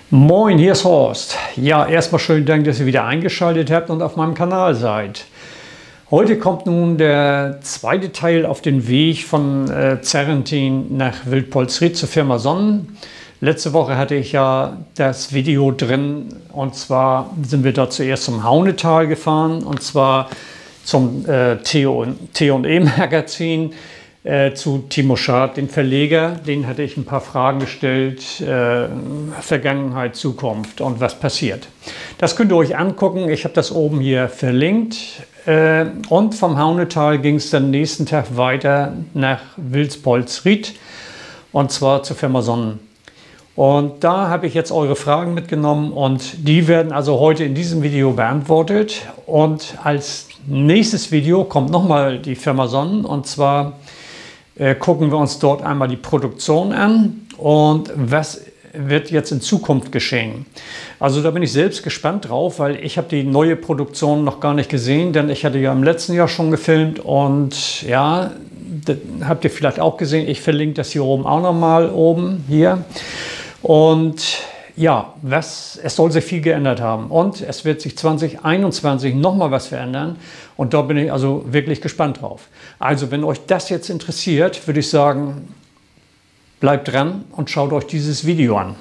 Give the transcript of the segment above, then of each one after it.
Moin, hier ist Horst. Ja, erstmal schönen Dank, dass ihr wieder eingeschaltet habt und auf meinem Kanal seid. Heute kommt nun der zweite Teil auf den Weg von Zerrentin nach Wildpolsried zur Firma Sonnen. Letzte Woche hatte ich ja das Video drin, und zwar sind wir da zuerst zum Haunetal gefahren, und zwar zum T&E Magazin. Zu Timo Schad, den Verleger, den hatte ich ein paar Fragen gestellt, Vergangenheit, Zukunft und was passiert. Das könnt ihr euch angucken, ich habe das oben hier verlinkt. Und vom Haunetal ging es dann nächsten Tag weiter nach Wildpolsried, und zwar zur Firma Sonnen. Und da habe ich jetzt eure Fragen mitgenommen, und die werden also heute in diesem Video beantwortet. Und als nächstes Video kommt nochmal die Firma Sonnen, und zwar gucken wir uns dort einmal die Produktion an und was wird jetzt in Zukunft geschehen. Also da bin ich selbst gespannt drauf, weil ich habe die neue Produktion noch gar nicht gesehen, denn ich hatte ja im letzten Jahr schon gefilmt, und ja, das habt ihr vielleicht auch gesehen. Ich verlinke das hier oben auch nochmal, oben hier. Und ja, es soll sich viel geändert haben, und es wird sich 2021 nochmal was verändern, und da bin ich also wirklich gespannt drauf. Also wenn euch das jetzt interessiert, würde ich sagen, bleibt dran und schaut euch dieses Video an.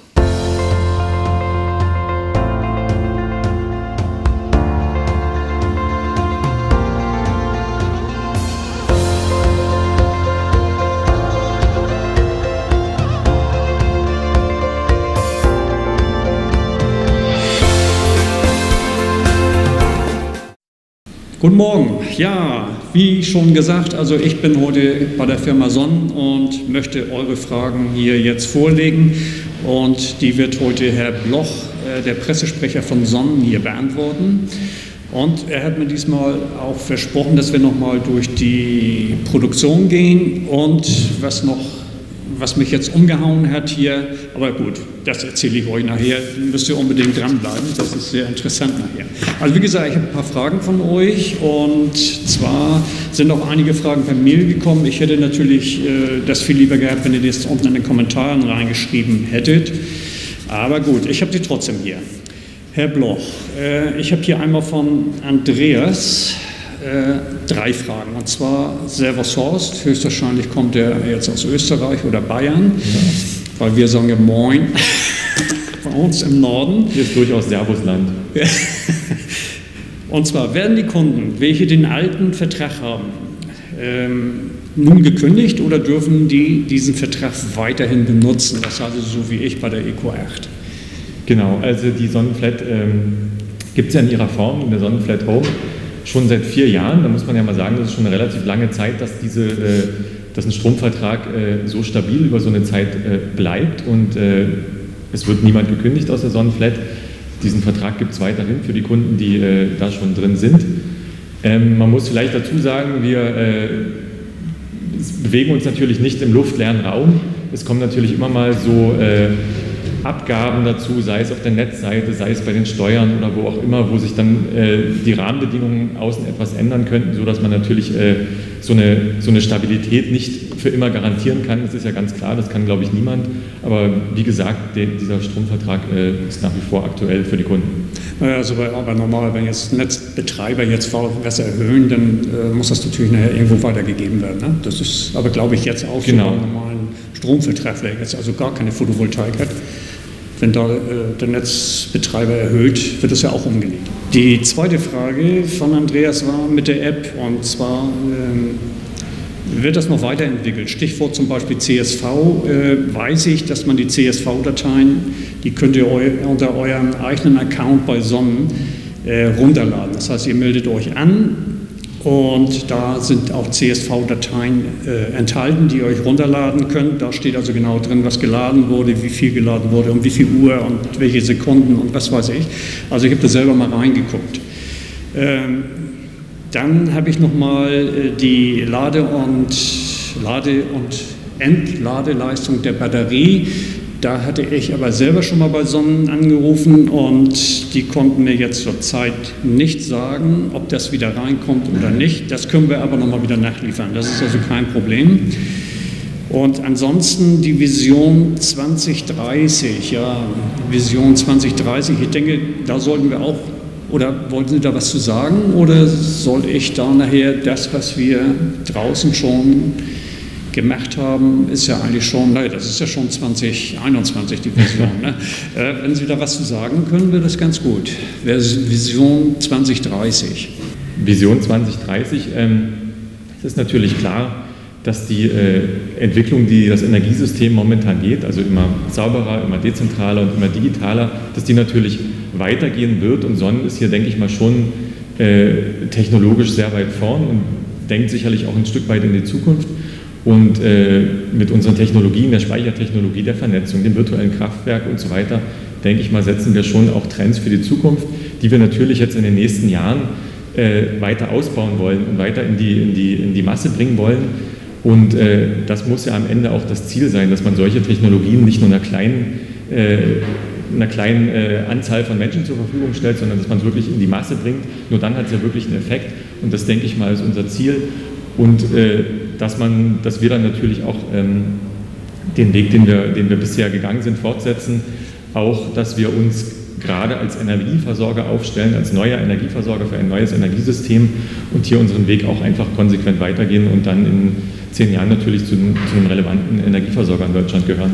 Guten Morgen. Ja, wie schon gesagt, also ich bin heute bei der Firma Sonnen und möchte eure Fragen hier jetzt vorlegen, und die wird heute Herr Bloch, der Pressesprecher von Sonnen, hier beantworten. Und er hat mir diesmal auch versprochen, dass wir nochmal durch die Produktion gehen und was mich jetzt umgehauen hat hier, aber gut, das erzähle ich euch nachher, müsst ihr unbedingt dranbleiben, das ist sehr interessant nachher. Also wie gesagt, ich habe ein paar Fragen von euch, und zwar sind auch einige Fragen per Mail gekommen. Ich hätte natürlich das viel lieber gehabt, wenn ihr das unten in den Kommentaren reingeschrieben hättet, aber gut, ich habe die trotzdem hier. Herr Bloch, ich habe hier einmal von Andreas 3 Fragen, und zwar Servus Horst, höchstwahrscheinlich kommt er jetzt aus Österreich oder Bayern, ja, weil wir sagen ja Moin bei uns im Norden. Hier ist durchaus Servusland. Und zwar werden die Kunden, welche den alten Vertrag haben, nun gekündigt, oder dürfen die diesen Vertrag weiterhin benutzen, das heißt so wie ich bei der Eco 8? Genau, also die Sonnenflat gibt es ja in ihrer Form, in der Sonnenflat Home, schon seit 4 Jahren. Da muss man ja mal sagen, das ist schon eine relativ lange Zeit, dass ein Stromvertrag so stabil über so eine Zeit bleibt, und es wird niemand gekündigt aus der Sonnenflat. Diesen Vertrag gibt es weiterhin für die Kunden, die da schon drin sind. Man muss vielleicht dazu sagen, wir bewegen uns natürlich nicht im luftleeren Raum. Es kommen natürlich immer mal so Abgaben dazu, sei es auf der Netzseite, sei es bei den Steuern oder wo auch immer, wo sich dann die Rahmenbedingungen außen etwas ändern könnten, sodass man natürlich so eine Stabilität nicht für immer garantieren kann. Das ist ja ganz klar, das kann, glaube ich, niemand. Aber wie gesagt, dieser Stromvertrag ist nach wie vor aktuell für die Kunden. Also, aber normal, wenn jetzt Netzbetreiber jetzt was erhöhen, dann muss das natürlich nachher irgendwo weitergegeben werden. Ne? Das ist aber, glaube ich, jetzt auch genau. So beim normalen Stromvertrag, der jetzt also gar keine Photovoltaik hat. Wenn da der Netzbetreiber erhöht, wird das ja auch umgelegt. Die zweite Frage von Andreas war mit der App, und zwar wird das noch weiterentwickelt. Stichwort zum Beispiel CSV. Weiß ich, dass man die CSV-Dateien, die könnt ihr unter eurem eigenen Account bei Sonnen runterladen. Das heißt, ihr meldet euch an, und da sind auch CSV-Dateien enthalten, die ihr euch runterladen könnt. Da steht also genau drin, was geladen wurde, wie viel geladen wurde, um wie viel Uhr und welche Sekunden und was weiß ich. Also ich habe da selber mal reingeguckt. Dann habe ich nochmal die Lade- und Entladeleistung der Batterie. Da hatte ich aber selber schon mal bei Sonnen angerufen, und die konnten mir jetzt zur Zeit nicht sagen, ob das wieder reinkommt oder nicht. Das können wir aber nochmal wieder nachliefern. Das ist also kein Problem. Und ansonsten die Vision 2030, ja, Vision 2030, ich denke, da sollten wir auch, oder wollten Sie da was zu sagen, oder soll ich da nachher das, was wir draußen schon gemacht haben, ist ja eigentlich schon, naja, das ist ja schon 2021 die Vision. Ne? Wenn Sie da was zu sagen können, wäre das ganz gut. Vision 2030. Vision 2030, es ist natürlich klar, dass die Entwicklung, die das Energiesystem momentan geht, also immer sauberer, immer dezentraler und immer digitaler, dass die natürlich weitergehen wird. Und Sonnen ist hier, denke ich mal, schon technologisch sehr weit vorn und denkt sicherlich auch ein Stück weit in die Zukunft. Und mit unseren Technologien, der Speichertechnologie, der Vernetzung, dem virtuellen Kraftwerk und so weiter, denke ich mal, setzen wir schon auch Trends für die Zukunft, die wir natürlich jetzt in den nächsten Jahren weiter ausbauen wollen und weiter in die Masse bringen wollen. Und das muss ja am Ende auch das Ziel sein, dass man solche Technologien nicht nur einer kleinen Anzahl von Menschen zur Verfügung stellt, sondern dass man es wirklich in die Masse bringt. Nur dann hat es ja wirklich einen Effekt. Und das, denke ich mal, ist unser Ziel. Und dass wir dann natürlich auch den Weg, den wir bisher gegangen sind, fortsetzen. Auch, dass wir uns gerade als Energieversorger aufstellen, als neuer Energieversorger für ein neues Energiesystem und hier unseren Weg auch einfach konsequent weitergehen und dann in 10 Jahren natürlich zu einem relevanten Energieversorger in Deutschland gehören.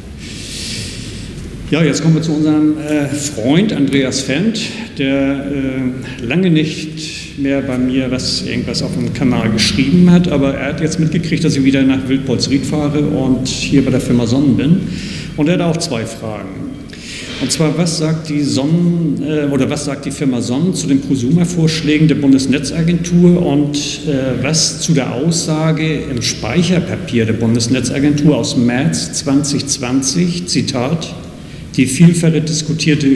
Ja, jetzt kommen wir zu unserem Freund Andreas Fendt, der lange nicht mehr bei mir irgendwas auf dem Kanal geschrieben hat, aber er hat jetzt mitgekriegt, dass ich wieder nach Wildpolsried fahre und hier bei der Firma Sonnen bin. Und er hat auch 2 Fragen. Und zwar, was sagt die Firma Sonnen zu den Prosumer-Vorschlägen der Bundesnetzagentur und was zu der Aussage im Speicherpapier der Bundesnetzagentur aus März 2020, Zitat, die vielfach diskutierte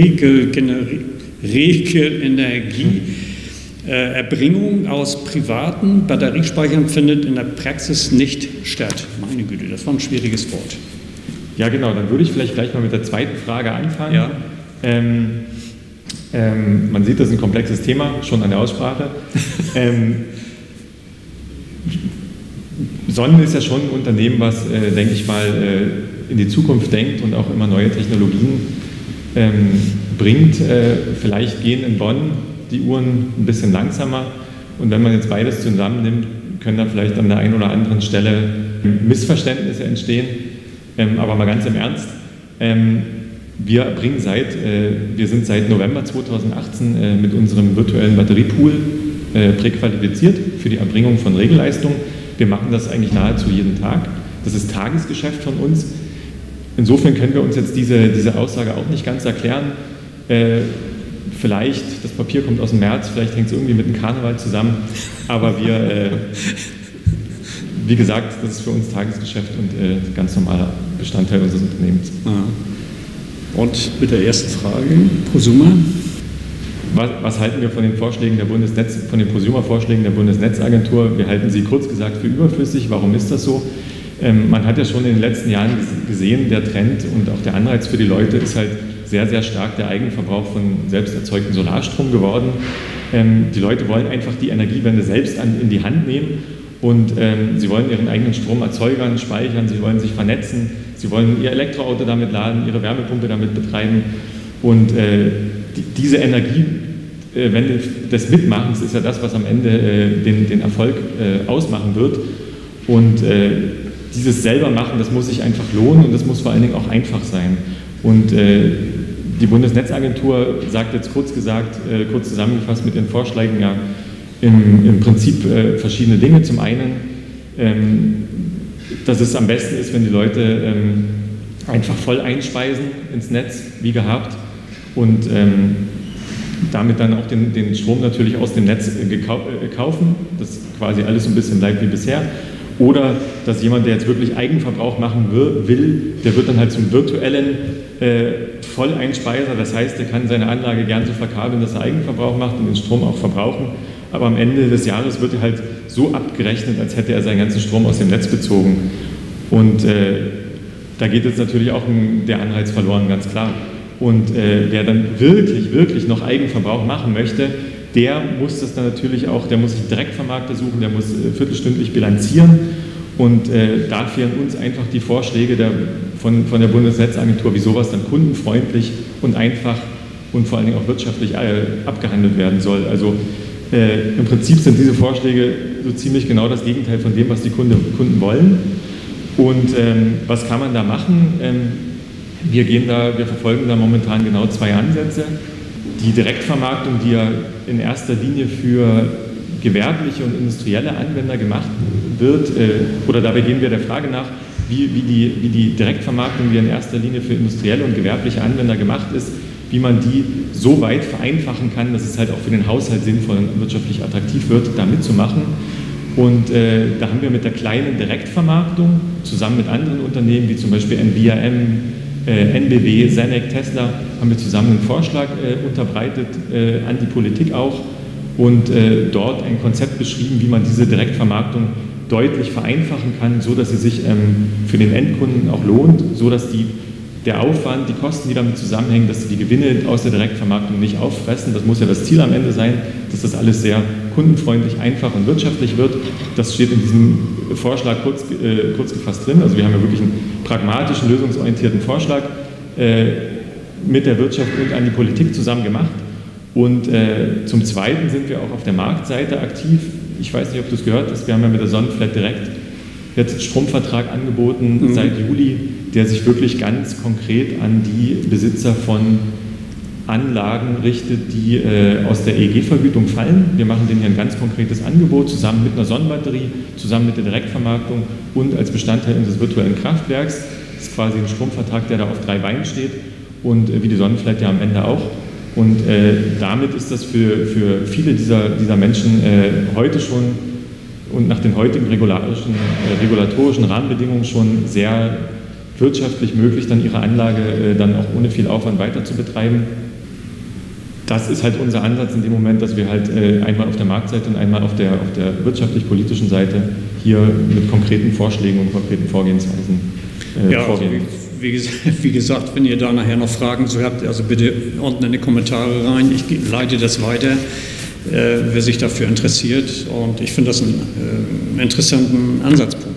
Regelenergieerbringung aus privaten Batteriespeichern findet in der Praxis nicht statt. Meine Güte, das war ein schwieriges Wort. Ja, genau, dann würde ich vielleicht gleich mal mit der zweiten Frage anfangen. Ja. Man sieht, das ist ein komplexes Thema, schon an der Aussprache. Sonnen ist ja schon ein Unternehmen, was, denke ich mal, in die Zukunft denkt und auch immer neue Technologien bringt. Vielleicht gehen in Bonn die Uhren ein bisschen langsamer und wenn man jetzt beides zusammennimmt, können da vielleicht an der einen oder anderen Stelle Missverständnisse entstehen. Aber mal ganz im Ernst, wir sind seit November 2018 mit unserem virtuellen Batteriepool präqualifiziert für die Erbringung von Regelleistung. Wir machen das eigentlich nahezu jeden Tag. Das ist Tagesgeschäft von uns. Insofern können wir uns jetzt diese Aussage auch nicht ganz erklären. Vielleicht, das Papier kommt aus dem März, vielleicht hängt es irgendwie mit dem Karneval zusammen, aber wie gesagt, das ist für uns Tagesgeschäft und ganz normaler Bestandteil unseres Unternehmens. Und mit der ersten Frage, Prosumer? Was halten wir von den Vorschlägen von den Prosumer-Vorschlägen der Bundesnetzagentur? Wir halten sie kurz gesagt für überflüssig. Warum ist das so? Man hat ja schon in den letzten Jahren gesehen, der Trend und auch der Anreiz für die Leute ist halt sehr, sehr stark der Eigenverbrauch von selbst erzeugtem Solarstrom geworden. Die Leute wollen einfach die Energiewende selbst in die Hand nehmen. Und sie wollen ihren eigenen Strom erzeugen, speichern, sie wollen sich vernetzen, sie wollen ihr Elektroauto damit laden, ihre Wärmepumpe damit betreiben. Und diese Energiewende des Mitmachens ist ja das, was am Ende den Erfolg ausmachen wird. Und dieses Selbermachen, das muss sich einfach lohnen und das muss vor allen Dingen auch einfach sein. Und die Bundesnetzagentur sagt jetzt kurz zusammengefasst mit ihren Vorschlägen ja, im Prinzip verschiedene Dinge. Zum einen, dass es am besten ist, wenn die Leute einfach voll einspeisen ins Netz, wie gehabt, und damit dann auch den Strom natürlich aus dem Netz kaufen, dass quasi alles so ein bisschen bleibt wie bisher. Oder dass jemand, der jetzt wirklich Eigenverbrauch machen will, der wird dann halt zum virtuellen Volleinspeiser. Das heißt, der kann seine Anlage gern so verkabeln, dass er Eigenverbrauch macht und den Strom auch verbrauchen. Aber am Ende des Jahres wird er halt so abgerechnet, als hätte er seinen ganzen Strom aus dem Netz bezogen. Und da geht jetzt natürlich auch der Anreiz verloren, ganz klar. Und wer dann wirklich noch Eigenverbrauch machen möchte, der muss das dann natürlich auch, der muss sich Direktvermarkter suchen, der muss viertelstündlich bilanzieren Und da fehlen uns einfach die Vorschläge von der Bundesnetzagentur, wie sowas dann kundenfreundlich und einfach und vor allen Dingen auch wirtschaftlich abgehandelt werden soll. Also im Prinzip sind diese Vorschläge so ziemlich genau das Gegenteil von dem, was die Kunden wollen. Und was kann man da machen? Wir verfolgen da momentan genau 2 Ansätze. Die Direktvermarktung, die ja in erster Linie für gewerbliche und industrielle Anwender gemacht wird, oder dabei gehen wir der Frage nach, wie die Direktvermarktung, die in erster Linie für industrielle und gewerbliche Anwender gemacht ist, wie man die so weit vereinfachen kann, dass es halt auch für den Haushalt sinnvoll und wirtschaftlich attraktiv wird, da mitzumachen. Und da haben wir mit der kleinen Direktvermarktung zusammen mit anderen Unternehmen, wie zum Beispiel NVRM, NBW, Senec, Tesla, haben wir zusammen einen Vorschlag unterbreitet an die Politik auch und dort ein Konzept beschrieben, wie man diese Direktvermarktung deutlich vereinfachen kann, so dass sie sich für den Endkunden auch lohnt, so dass der Aufwand, die Kosten, die damit zusammenhängen, dass sie die Gewinne aus der Direktvermarktung nicht auffressen. Das muss ja das Ziel am Ende sein, dass das alles sehr kundenfreundlich, einfach und wirtschaftlich wird. Das steht in diesem Vorschlag kurz gefasst drin. Also wir haben ja wirklich einen pragmatischen, lösungsorientierten Vorschlag mit der Wirtschaft und an die Politik zusammen gemacht. Und zum Zweiten sind wir auch auf der Marktseite aktiv. Ich weiß nicht, ob du es gehört hast, wir haben ja mit der Sonnenflat direkt jetzt einen Stromvertrag angeboten seit Juli, der sich wirklich ganz konkret an die Besitzer von Anlagen richtet, die aus der EEG-Vergütung fallen. Wir machen denen hier ein ganz konkretes Angebot, zusammen mit einer Sonnenbatterie, zusammen mit der Direktvermarktung und als Bestandteil unseres virtuellen Kraftwerks. Das ist quasi ein Stromvertrag, der da auf 3 Beinen steht und wie die Sonnenflat ja am Ende auch. Und damit ist das für viele dieser Menschen heute schon und nach den heutigen regulatorischen Rahmenbedingungen schon sehr wirtschaftlich möglich, dann ihre Anlage dann auch ohne viel Aufwand weiter zu betreiben. Das ist halt unser Ansatz in dem Moment, dass wir halt einmal auf der Marktseite und einmal auf der wirtschaftlich-politischen Seite hier mit konkreten Vorschlägen und konkreten Vorgehensweisen vorgehen. Wie gesagt, wenn ihr da nachher noch Fragen zu habt, also bitte unten in die Kommentare rein. Ich leite das weiter, wer sich dafür interessiert. Und ich finde das einen interessanten Ansatzpunkt.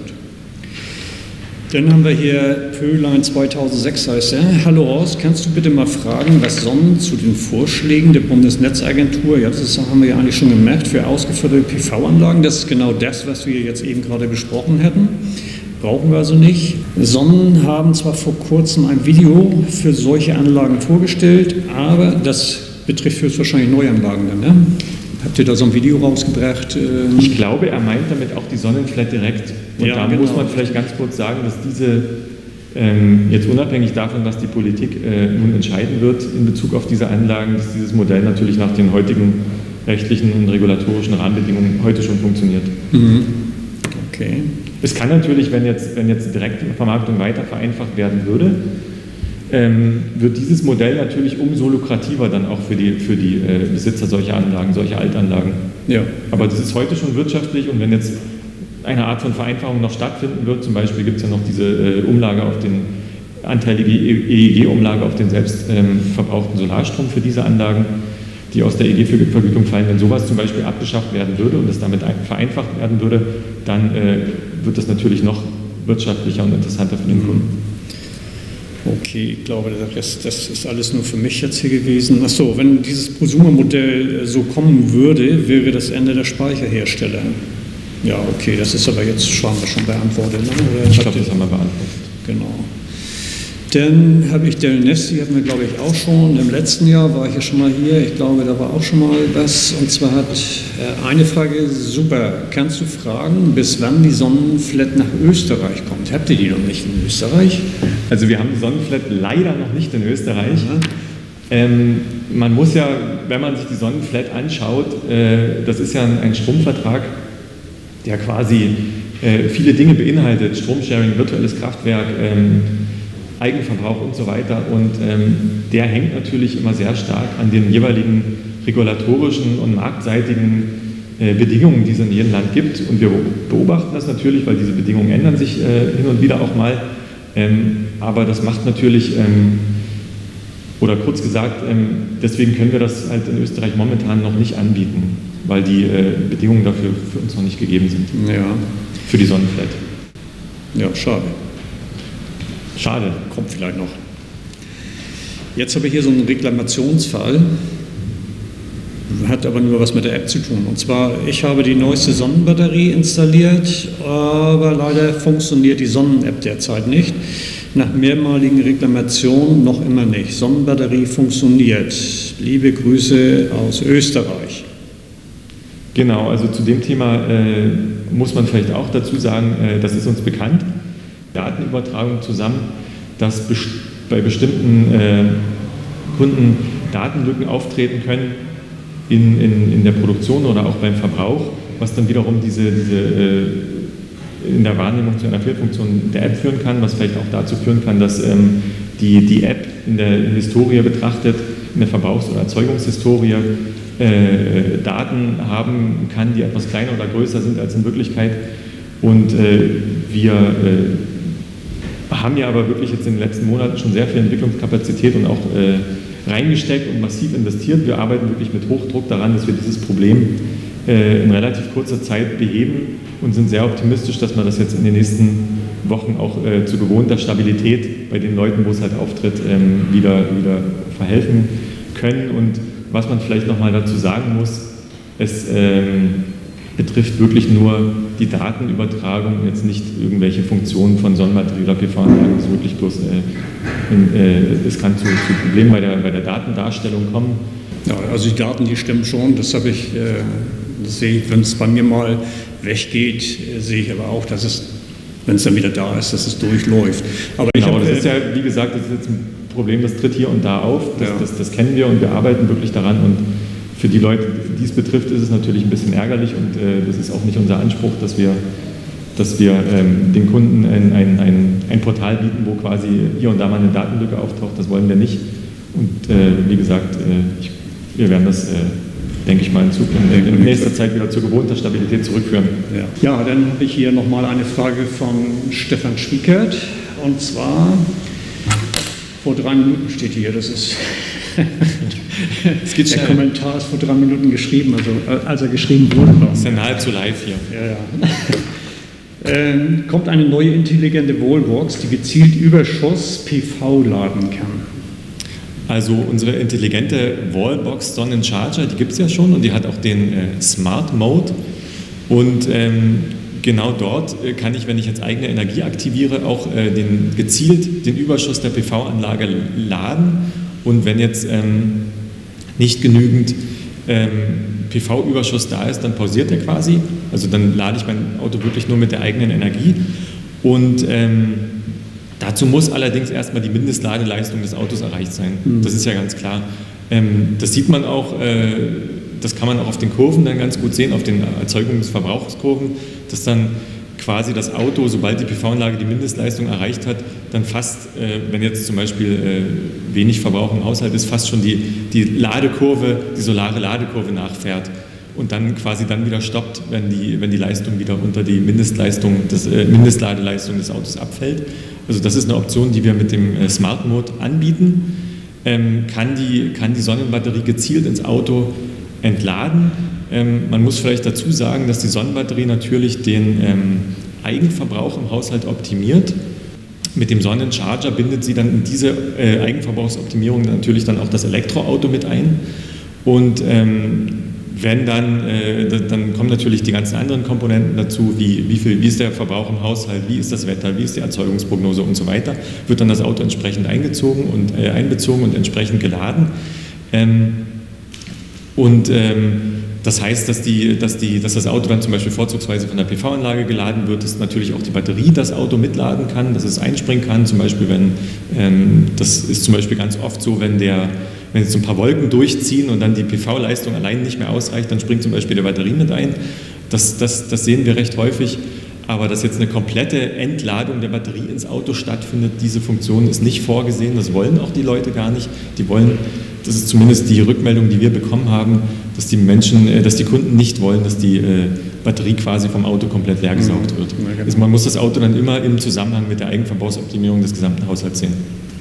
Dann haben wir hier Pöhlein 2006 heißt er. Hallo Horst, kannst du bitte mal fragen, was Sonnen zu den Vorschlägen der Bundesnetzagentur, ja das haben wir ja eigentlich schon gemerkt, für ausgeführte PV-Anlagen, das ist genau das, was wir jetzt eben gerade besprochen hätten. Brauchen wir also nicht. Sonnen haben zwar vor kurzem ein Video für solche Anlagen vorgestellt, aber das betrifft höchstwahrscheinlich Neuanlagen dann, ne? Habt ihr da so ein Video rausgebracht? Ich glaube, er meint damit auch die Sonnenflat direkt. Und ja, da genau. Muss man vielleicht ganz kurz sagen, dass diese, jetzt unabhängig davon, was die Politik nun entscheiden wird in Bezug auf diese Anlagen, dass dieses Modell natürlich nach den heutigen rechtlichen und regulatorischen Rahmenbedingungen heute schon funktioniert. Mhm. Okay. Es kann natürlich, wenn jetzt die Direktvermarktung weiter vereinfacht werden würde, wird dieses Modell natürlich umso lukrativer dann auch für die Besitzer solcher Anlagen, solcher Altanlagen. Ja. Aber das ist heute schon wirtschaftlich und wenn jetzt eine Art von Vereinfachung noch stattfinden wird, zum Beispiel gibt es ja noch diese Umlage auf den anteilige EEG-Umlage auf den selbst verbrauchten Solarstrom für diese Anlagen, die aus der EEG-Vergütung fallen. Wenn sowas zum Beispiel abgeschafft werden würde und es damit vereinfacht werden würde, dann wird das natürlich noch wirtschaftlicher und interessanter für den Kunden. Okay, ich glaube, das ist alles nur für mich jetzt hier gewesen. Achso, wenn dieses Prosumer-Modell so kommen würde, wäre das Ende der Speicherhersteller. Ja, okay, das ist aber jetzt schon beantwortet. Ne? Oder ich glaube, das haben wir beantwortet. Genau. Dann habe ich Del Nesti, hatten wir glaube ich auch schon, im letzten Jahr war ich ja schon mal hier, ich glaube, da war auch schon mal was. Und zwar hat eine Frage, super, kannst du fragen, bis wann die Sonnenflat nach Österreich kommt? Habt ihr die noch nicht in Österreich? Also wir haben die Sonnenflat leider noch nicht in Österreich. Man muss ja, wenn man sich die Sonnenflat anschaut, das ist ja ein Stromvertrag, der quasi viele Dinge beinhaltet, Stromsharing, virtuelles Kraftwerk, Eigenverbrauch und so weiter. Und der hängt natürlich immer sehr stark an den jeweiligen regulatorischen und marktseitigen Bedingungen, die es in jedem Land gibt. Und wir beobachten das natürlich, weil diese Bedingungen ändern sich hin und wieder auch mal. Aber das macht natürlich, oder kurz gesagt, deswegen können wir das halt in Österreich momentan noch nicht anbieten, weil die Bedingungen dafür für uns noch nicht gegeben sind. Ja. Für die Sonnenflat. Ja, schade. Schade. Kommt vielleicht noch. Jetzt habe ich hier so einen Reklamationsfall, hat aber nur was mit der App zu tun. Und zwar, ich habe die neueste Sonnenbatterie installiert, aber leider funktioniert die Sonnen-App derzeit nicht. Nach mehrmaligen Reklamationen noch immer nicht. Sonnenbatterie funktioniert. Liebe Grüße aus Österreich. Genau, also zu dem Thema muss man vielleicht auch dazu sagen, das ist uns bekannt, Datenübertragung zusammen, dass bei bestimmten Kunden Datenlücken auftreten können in der Produktion oder auch beim Verbrauch, was dann wiederum diese in der Wahrnehmung zu einer Fehlfunktion der App führen kann, was vielleicht auch dazu führen kann, dass die App in der Historie betrachtet, in der Verbrauchs- oder Erzeugungshistorie Daten haben kann, die etwas kleiner oder größer sind als in Wirklichkeit. Und wir haben ja aber wirklich jetzt in den letzten Monaten schon sehr viel Entwicklungskapazität und auch reingesteckt und massiv investiert. Wir arbeiten wirklich mit Hochdruck daran, dass wir dieses Problem in relativ kurzer Zeit beheben und sind sehr optimistisch, dass man das jetzt in den nächsten Wochen auch zu gewohnter Stabilität bei den Leuten, wo es halt auftritt, wieder verhelfen können. Und was man vielleicht nochmal dazu sagen muss, es betrifft wirklich nur die Datenübertragung, jetzt nicht irgendwelche Funktionen von Sonnenbatterie oder PV-Anlagen, es ist wirklich bloß, es kann zu Problemen bei der Datendarstellung kommen. Ja, also die Daten, die stimmen schon, das habe ich, das sehe ich, wenn es bei mir mal weggeht, sehe ich aber auch, dass es, wenn es dann wieder da ist, dass es durchläuft. Aber genau, das ist ja, wie gesagt, das ist jetzt ein Problem, das tritt hier und da auf, das kennen wir und wir arbeiten wirklich daran und für die Leute, die es betrifft, ist es natürlich ein bisschen ärgerlich und das ist auch nicht unser Anspruch, dass wir den Kunden ein Portal bieten, wo quasi hier und da mal eine Datenlücke auftaucht, das wollen wir nicht und wie gesagt, wir werden das, denke ich mal, in nächster Zeit wieder zur gewohnter Stabilität zurückführen. Ja, dann habe ich hier nochmal eine Frage von Stefan Schwiekert und zwar vor 3 Minuten steht hier, das ist der Kommentar ist vor 3 Minuten geschrieben, also als er geschrieben wurde. Das ist ja nahezu live hier. Ja. Kommt eine neue intelligente Wallbox, die gezielt Überschuss PV laden kann. Also unsere intelligente Wallbox Sonnencharger, die gibt es ja schon und die hat auch den Smart Mode und genau dort kann ich, wenn ich jetzt eigene Energie aktiviere, auch gezielt den Überschuss der PV-Anlage laden. Und wenn jetzt nicht genügend PV-Überschuss da ist, dann pausiert er quasi. Also dann lade ich mein Auto wirklich nur mit der eigenen Energie. Und dazu muss allerdings erstmal die Mindestladeleistung des Autos erreicht sein. Das ist ja ganz klar. Das sieht man auch, das kann man auch auf den Kurven dann ganz gut sehen, auf den Erzeugungsverbrauchskurven, dass dann quasi das Auto, sobald die PV-Anlage die Mindestleistung erreicht hat, dann fast, wenn jetzt zum Beispiel wenig Verbrauch im Haushalt ist, fast schon die Ladekurve, die solare Ladekurve nachfährt und dann quasi wieder stoppt, wenn die Leistung wieder unter die Mindestladeleistung des Autos abfällt. Also das ist eine Option, die wir mit dem Smart Mode anbieten. Kann die Sonnenbatterie gezielt ins Auto entladen. Man muss vielleicht dazu sagen, dass die Sonnenbatterie natürlich den Eigenverbrauch im Haushalt optimiert. Mit dem Sonnencharger bindet sie dann in diese Eigenverbrauchsoptimierung natürlich dann auch das Elektroauto mit ein. Und wenn dann kommen natürlich die ganzen anderen Komponenten dazu, wie ist der Verbrauch im Haushalt, wie ist das Wetter, wie ist die Erzeugungsprognose und so weiter, wird dann das Auto entsprechend einbezogen und entsprechend geladen. Das heißt, dass das Auto dann zum Beispiel vorzugsweise von der PV-Anlage geladen wird, dass natürlich auch die Batterie das Auto mitladen kann, dass es einspringen kann. Zum Beispiel, das ist zum Beispiel ganz oft so, wenn jetzt so ein paar Wolken durchziehen und dann die PV-Leistung allein nicht mehr ausreicht, dann springt zum Beispiel die Batterie mit ein. Das sehen wir recht häufig. Aber dass jetzt eine komplette Entladung der Batterie ins Auto stattfindet, diese Funktion ist nicht vorgesehen. Das wollen auch die Leute gar nicht. Das ist zumindest die Rückmeldung, die wir bekommen haben, dass die Kunden nicht wollen, dass die Batterie quasi vom Auto komplett leergesaugt wird. Also man muss das Auto dann immer im Zusammenhang mit der Eigenverbrauchsoptimierung des gesamten Haushalts sehen.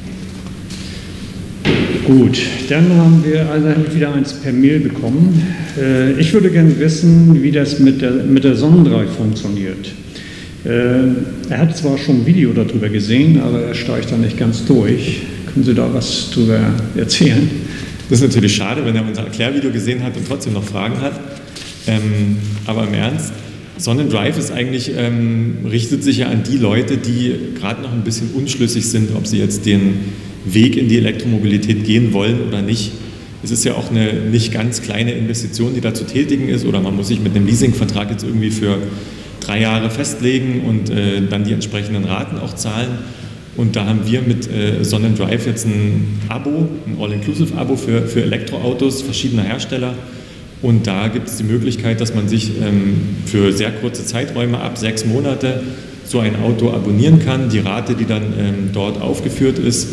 Gut, dann haben wir wieder eins per Mail bekommen. Ich würde gerne wissen, wie das mit der Sonnendrive funktioniert. Er hat zwar schon ein Video darüber gesehen, aber er steigt da nicht ganz durch. Können Sie da was drüber erzählen? Das ist natürlich schade, wenn er unser Erklärvideo gesehen hat und trotzdem noch Fragen hat. Aber im Ernst, Sonnendrive ist eigentlich, richtet sich ja an die Leute, die gerade noch ein bisschen unschlüssig sind, ob sie jetzt den Weg in die Elektromobilität gehen wollen oder nicht. Es ist ja auch eine nicht ganz kleine Investition, die da zu tätigen ist, oder man muss sich mit einem Leasingvertrag jetzt irgendwie für 3 Jahre festlegen und dann die entsprechenden Raten auch zahlen. Und da haben wir mit Sonnendrive jetzt ein Abo, ein All-Inclusive-Abo für Elektroautos verschiedener Hersteller. Und da gibt es die Möglichkeit, dass man sich für sehr kurze Zeiträume, ab 6 Monate, so ein Auto abonnieren kann. Die Rate, die dann dort aufgeführt ist,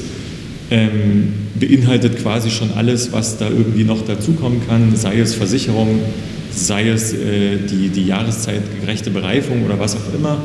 beinhaltet quasi schon alles, was da irgendwie noch dazukommen kann, sei es Versicherung, sei es die jahreszeitgerechte Bereifung oder was auch immer.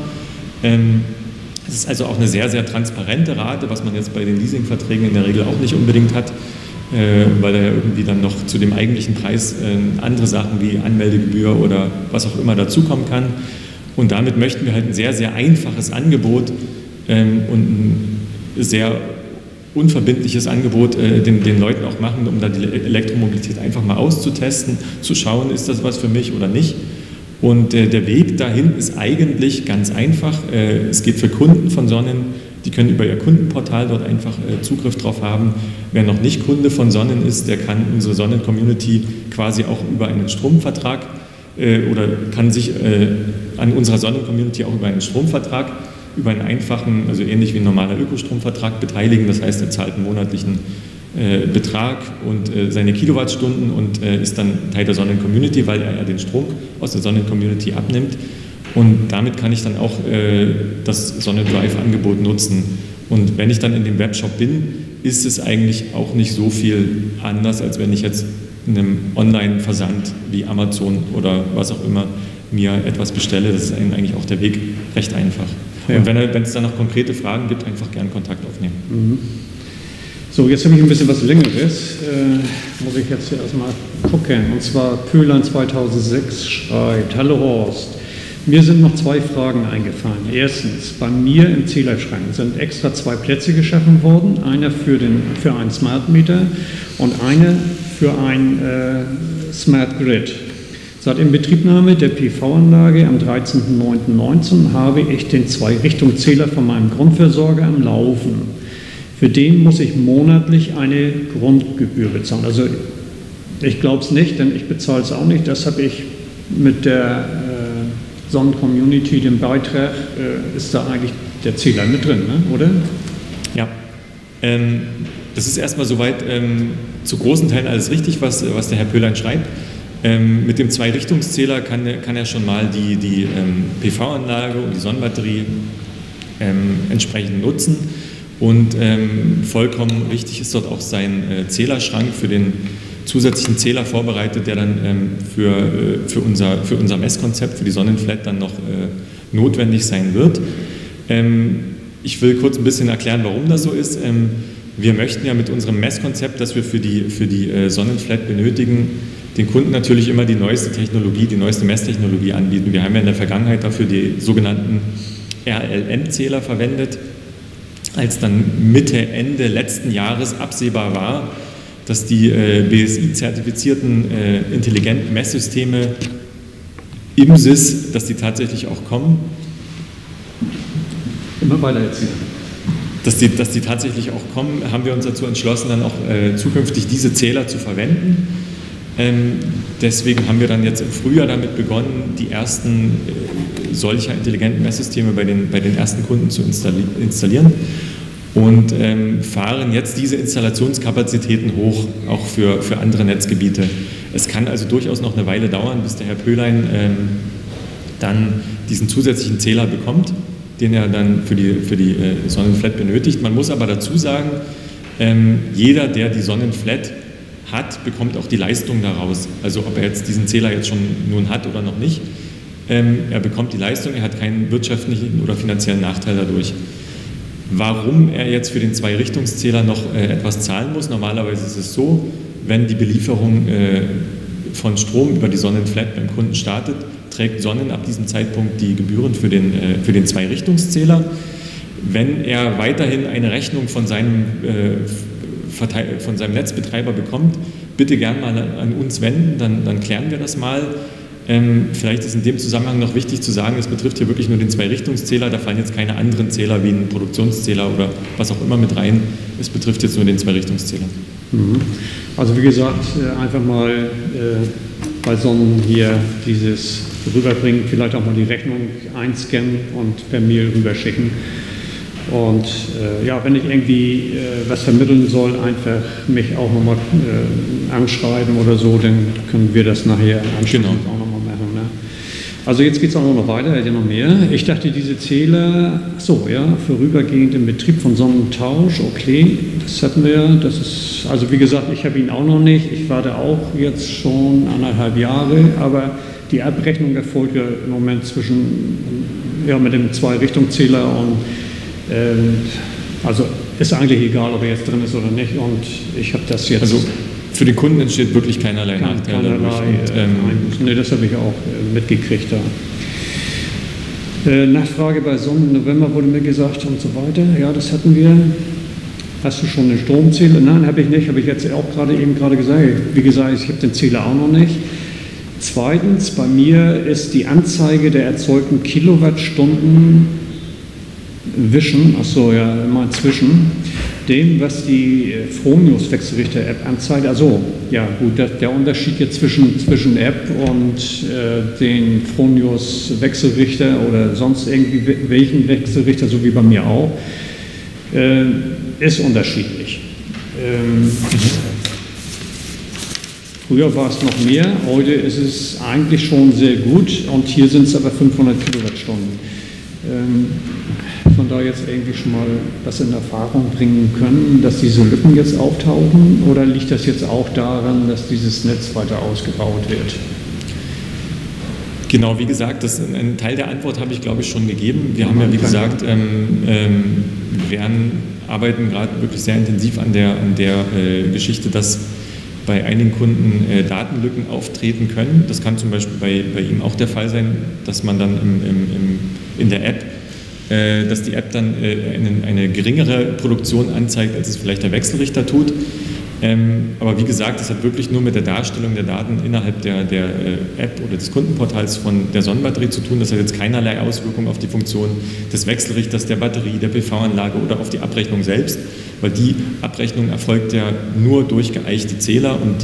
Es ist also auch eine sehr, sehr transparente Rate, was man jetzt bei den Leasingverträgen in der Regel auch nicht unbedingt hat, weil da ja irgendwie dann noch zu dem eigentlichen Preis andere Sachen wie Anmeldegebühr oder was auch immer dazukommen kann. Und damit möchten wir halt ein sehr, sehr einfaches Angebot und ein sehr unverbindliches Angebot den Leuten auch machen, um da die Elektromobilität einfach mal auszutesten, zu schauen, ist das was für mich oder nicht. Und der Weg dahin ist eigentlich ganz einfach. Es geht für Kunden von Sonnen, die können über ihr Kundenportal dort einfach Zugriff drauf haben. Wer noch nicht Kunde von Sonnen ist, der kann unsere Sonnen-Community quasi auch über einen Stromvertrag oder kann sich an unserer Sonnen-Community auch über einen Stromvertrag, über einen einfachen, also ähnlich wie ein normaler Ökostromvertrag beteiligen. Das heißt, er zahlt einen monatlichen Betrag und seine Kilowattstunden und ist dann Teil der Sonnen-Community, weil er ja den Strom aus der Sonnen-Community abnimmt. Und damit kann ich dann auch das Sonnendrive-Angebot nutzen. Und wenn ich dann in dem Webshop bin, ist es eigentlich auch nicht so viel anders, als wenn ich jetzt in einem Online-Versand wie Amazon oder was auch immer mir etwas bestelle. Das ist eigentlich auch der Weg recht einfach. Ja. Und wenn es dann noch konkrete Fragen gibt, einfach gern Kontakt aufnehmen. Mhm. So, jetzt habe ich ein bisschen was Längeres. Muss ich jetzt hier erstmal gucken. Und zwar Pöhlern 2006 schreibt: Hallo Horst, mir sind noch 2 Fragen eingefallen. Erstens, bei mir im Zählerschrank sind extra 2 Plätze geschaffen worden. Einer für einen Smart Meter und einer für ein Smart Grid. Seit Inbetriebnahme der PV-Anlage am 13.09.19 habe ich den 2-Richtungszähler von meinem Grundversorger am Laufen. Für den muss ich monatlich eine Grundgebühr bezahlen. Also ich glaube es nicht, denn ich bezahle es auch nicht. Das habe ich mit der Sonnen-Community, dem Beitrag, ist da eigentlich der Zähler mit drin, ne? Oder? Ja, das ist erstmal soweit zu großen Teilen alles richtig, was der Herr Pöhlein schreibt. Mit dem 2-Richtungszähler kann er schon mal die PV-Anlage und die Sonnenbatterie entsprechend nutzen. Und vollkommen richtig ist dort auch sein Zählerschrank für den zusätzlichen Zähler vorbereitet, der dann für unser Messkonzept, für die Sonnenflat dann noch notwendig sein wird. Ich will kurz ein bisschen erklären, warum das so ist. Wir möchten ja mit unserem Messkonzept, das wir für die Sonnenflat benötigen, den Kunden natürlich immer die neueste Technologie, die neueste Messtechnologie anbieten. Wir haben ja in der Vergangenheit dafür die sogenannten RLM-Zähler verwendet. Als dann Mitte, Ende letzten Jahres absehbar war, dass die BSI-zertifizierten intelligenten Messsysteme IMSIS, dass die tatsächlich auch kommen. Immer weiter erzählen. Dass die tatsächlich auch kommen, haben wir uns dazu entschlossen, dann auch zukünftig diese Zähler zu verwenden. Deswegen haben wir dann jetzt im Frühjahr damit begonnen, die ersten solcher intelligenten Messsysteme bei den ersten Kunden zu installieren und fahren jetzt diese Installationskapazitäten hoch, auch für andere Netzgebiete. Es kann also durchaus noch eine Weile dauern, bis der Herr Pöhlein dann diesen zusätzlichen Zähler bekommt, den er dann für die Sonnenflat benötigt. Man muss aber dazu sagen, jeder, der die Sonnenflat hat, bekommt auch die Leistung daraus. Also ob er jetzt diesen Zähler jetzt schon nun hat oder noch nicht, er bekommt die Leistung, er hat keinen wirtschaftlichen oder finanziellen Nachteil dadurch. Warum er jetzt für den 2-Richtungszähler noch etwas zahlen muss? Normalerweise ist es so, wenn die Belieferung von Strom über die Sonnenflat beim Kunden startet, trägt Sonnen ab diesem Zeitpunkt die Gebühren für den Zweirichtungszähler. Wenn er weiterhin eine Rechnung von seinem Netzbetreiber bekommt, bitte gern mal an uns wenden, dann klären wir das mal. Vielleicht ist in dem Zusammenhang noch wichtig zu sagen, es betrifft hier wirklich nur den Zweirichtungszähler, da fallen jetzt keine anderen Zähler wie ein Produktionszähler oder was auch immer mit rein. Es betrifft jetzt nur den Zweirichtungszähler. Also wie gesagt, einfach mal bei Sonnen hier dieses rüberbringen, vielleicht auch mal die Rechnung einscannen und per Mail rüberschicken. Und ja, wenn ich irgendwie was vermitteln soll, einfach mich auch nochmal anschreiben oder so, dann können wir das nachher anschließend auch nochmal machen. Ne? Also jetzt geht es auch noch weiter, ja noch mehr. Ich dachte, diese Zähler, so ja, vorübergehenden Betrieb von Sonnentausch, okay, das hatten wir. Das ist, also wie gesagt, ich habe ihn auch noch nicht. Ich warte auch jetzt schon 1,5 Jahre, aber die Abrechnung erfolgt ja im Moment mit dem Zweirichtungszähler und also ist eigentlich egal, ob er jetzt drin ist oder nicht. Und ich habe das jetzt. Also für den Kunden entsteht wirklich keinerlei Nachteil dadurch. Nee, das habe ich auch mitgekriegt da. Nachfrage bei Sonnen im November wurde mir gesagt und so weiter. Ja, das hatten wir. Hast du schon den Stromzähler? Nein, habe ich nicht. Habe ich jetzt auch eben gerade gesagt. Wie gesagt, ich habe den Zähler auch noch nicht. Zweitens, bei mir ist die Anzeige der erzeugten Kilowattstunden immer zwischen dem, was die Fronius-Wechselrichter-App anzeigt. Also, ja gut, der Unterschied jetzt zwischen App und den Fronius-Wechselrichter oder sonst irgendwie welchen Wechselrichter, so wie bei mir auch, ist unterschiedlich. Früher war es noch mehr, heute ist es eigentlich schon sehr gut und hier sind es aber 500 Kilowattstunden. Man da jetzt irgendwie schon mal was in Erfahrung bringen können, dass diese Lücken jetzt auftauchen, oder liegt das jetzt auch daran, dass dieses Netz weiter ausgebaut wird? Genau, wie gesagt, einen Teil der Antwort habe ich, glaube ich, schon gegeben. Wir haben ja, wie gesagt, arbeiten gerade wirklich sehr intensiv an der Geschichte, dass bei einigen Kunden Datenlücken auftreten können. Das kann zum Beispiel bei ihm auch der Fall sein, dass man dann in der App dass die App dann eine geringere Produktion anzeigt, als es vielleicht der Wechselrichter tut. Aber wie gesagt, das hat wirklich nur mit der Darstellung der Daten innerhalb der App oder des Kundenportals von der Sonnenbatterie zu tun. Das hat jetzt keinerlei Auswirkungen auf die Funktion des Wechselrichters, der Batterie, der PV-Anlage oder auf die Abrechnung selbst, weil die Abrechnung erfolgt ja nur durch geeichte Zähler und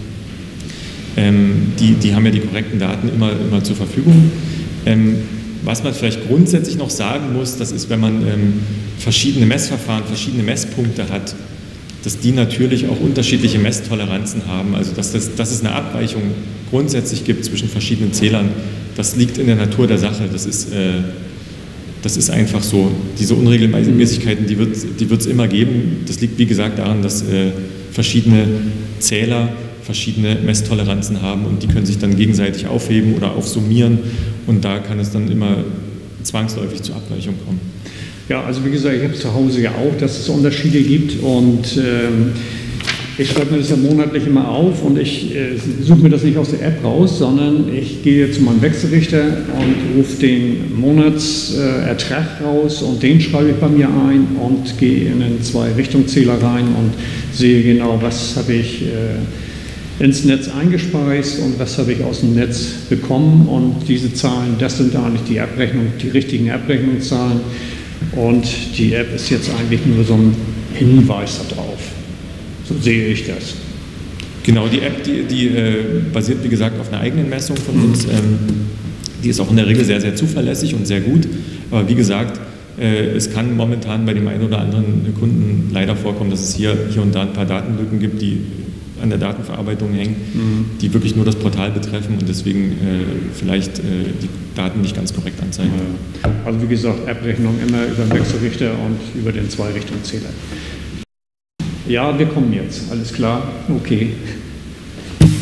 die haben ja die korrekten Daten immer zur Verfügung. Was man vielleicht grundsätzlich noch sagen muss, das ist, wenn man verschiedene Messverfahren, verschiedene Messpunkte hat, dass die natürlich auch unterschiedliche Messtoleranzen haben. Also dass es eine Abweichung grundsätzlich gibt zwischen verschiedenen Zählern, das liegt in der Natur der Sache. Das ist einfach so. Diese Unregelmäßigkeiten, die wird es immer geben. Das liegt, wie gesagt, daran, dass verschiedene Zähler verschiedene Messtoleranzen haben und die können sich dann gegenseitig aufheben oder aufsummieren und da kann es dann immer zwangsläufig zur Abweichung kommen. Ja, also wie gesagt, ich habe es zu Hause ja auch, dass es Unterschiede gibt und ich schreibe mir das ja monatlich immer auf und ich suche mir das nicht aus der App raus, sondern ich gehe zu meinem Wechselrichter und rufe den Monatsertrag raus und den schreibe ich bei mir ein und gehe in einen Zwei-Richtungszähler rein und sehe genau, was habe ich ins Netz eingespeist und was habe ich aus dem Netz bekommen und diese Zahlen, das sind eigentlich die richtigen Abrechnungszahlen und die App ist jetzt eigentlich nur so ein Hinweis darauf. So sehe ich das. Genau, die App, die basiert wie gesagt auf einer eigenen Messung von uns. Die ist auch in der Regel sehr, sehr zuverlässig und sehr gut, aber wie gesagt, es kann momentan bei dem einen oder anderen Kunden leider vorkommen, dass es hier und da ein paar Datenlücken gibt, die an der Datenverarbeitung hängen, die wirklich nur das Portal betreffen und deswegen vielleicht die Daten nicht ganz korrekt anzeigen. Also wie gesagt, Abrechnung immer über den Wechselrichter und über den Zweirichtungszähler. Ja, wir kommen jetzt, alles klar, okay.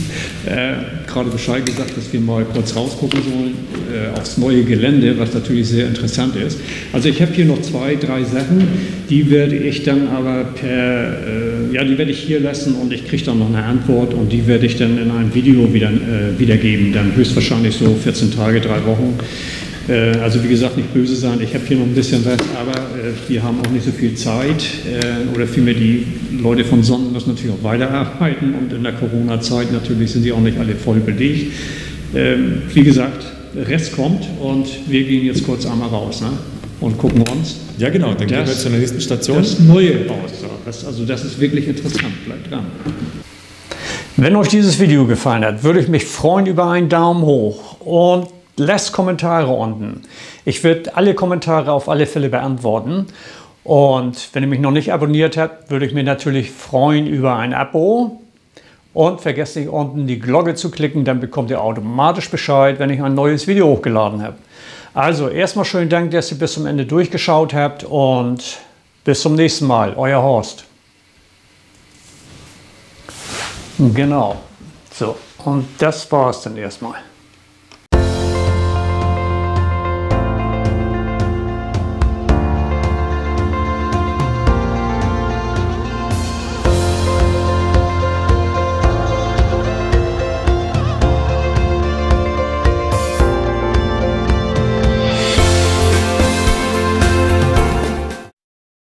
gerade Bescheid gesagt, dass wir mal kurz rausgucken sollen aufs neue Gelände, was natürlich sehr interessant ist. Also ich habe hier noch 2, 3 Sachen, die werde ich dann aber die werde ich hier lassen und ich kriege dann noch eine Antwort und die werde ich dann in einem Video wiedergeben, dann höchstwahrscheinlich so 14 Tage, 3 Wochen. Also wie gesagt, nicht böse sein, ich habe hier noch ein bisschen was, aber wir haben auch nicht so viel Zeit oder vielmehr die Leute von Sonnen müssen natürlich auch weiterarbeiten und in der Corona-Zeit natürlich sind die auch nicht alle voll belegt. Wie gesagt, der Rest kommt und wir gehen jetzt kurz einmal raus, ne? Und gucken uns. Ja genau, dann gehen wir zur nächsten Station. Das Neue raus. Also das ist wirklich interessant, bleibt dran. Wenn euch dieses Video gefallen hat, würde ich mich freuen über einen Daumen hoch und lasst Kommentare unten. Ich werde alle Kommentare auf alle Fälle beantworten. Und wenn ihr mich noch nicht abonniert habt, würde ich mich natürlich freuen über ein Abo. Und vergesst nicht unten die Glocke zu klicken, dann bekommt ihr automatisch Bescheid, wenn ich ein neues Video hochgeladen habe. Also erstmal schönen Dank, dass ihr bis zum Ende durchgeschaut habt und bis zum nächsten Mal. Euer Horst. Genau. So, und das war's dann erstmal.